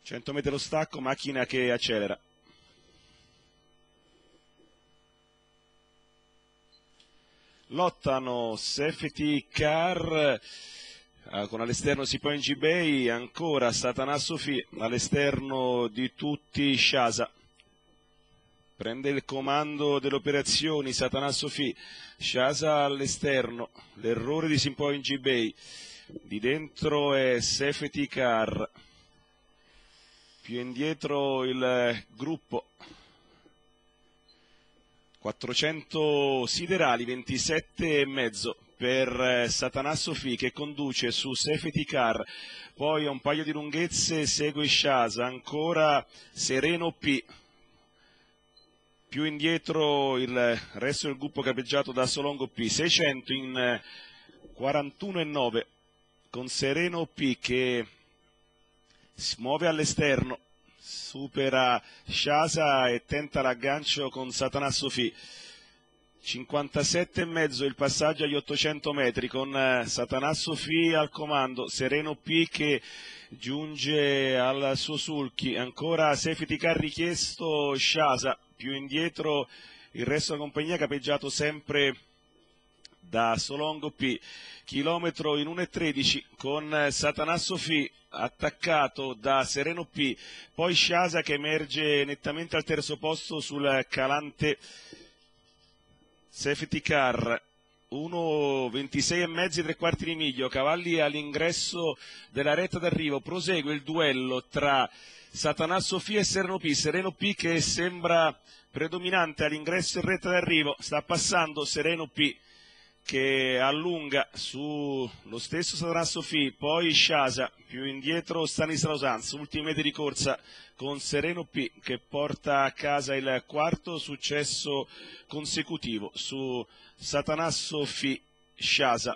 100 metri lo stacco, macchina che accelera. Lottano Safety Car con all'esterno Sipoin Gibei, ancora Satana Sofi, all'esterno di tutti Shasa. Prende il comando delle operazioni Satana Sofi, Shasa all'esterno, l'errore di Sipoin Gibei, di dentro è Safety Car, più indietro il gruppo. 400 siderali, 27,5 per Satana Sofi che conduce su Safety Car, poi a un paio di lunghezze segue Shasa, ancora Sereno P, più indietro il resto del gruppo capeggiato da Solongo P, 600 in 41,9 con Sereno P che si muove all'esterno, supera Shasa e tenta l'aggancio con Satana Sofi. 57,5 il passaggio agli 800 metri con Satana Sofi al comando, Sereno P che giunge al suo sulchi, ancora Safety Car richiesto Shasa, più indietro il resto della compagnia capeggiato sempre da Solongo P, chilometro in 1,13 con Satana Sofi attaccato da Sereno P, poi Shasa che emerge nettamente al terzo posto sul calante Safety Car, 1,26,5 3/4 di miglio, cavalli all'ingresso della retta d'arrivo, prosegue il duello tra Satana Sofi e Sereno P che sembra predominante all'ingresso in retta d'arrivo, sta passando Sereno P che allunga sullo stesso Satana Sofi, poi Shasa, più indietro Stanislao Sanz, ultimi metri di corsa con Sereno P che porta a casa il quarto successo consecutivo su Satana Sofi Shasa.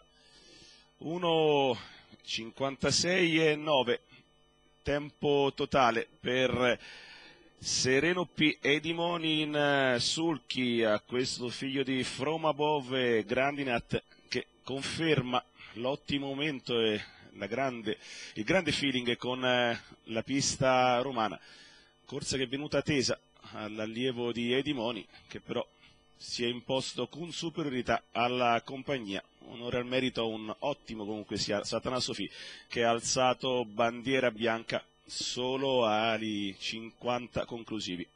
1,56,9 tempo totale per Sereno P, Edimoni in sulchi a questo figlio di From Above Grandinat che conferma l'ottimo momento e il grande feeling con la pista romana. Corsa che è venuta tesa all'allievo di Edimoni che però si è imposto con superiorità alla compagnia. Onore al merito un ottimo comunque sia Satana Sofi che ha alzato bandiera bianca solo ai 50 conclusivi.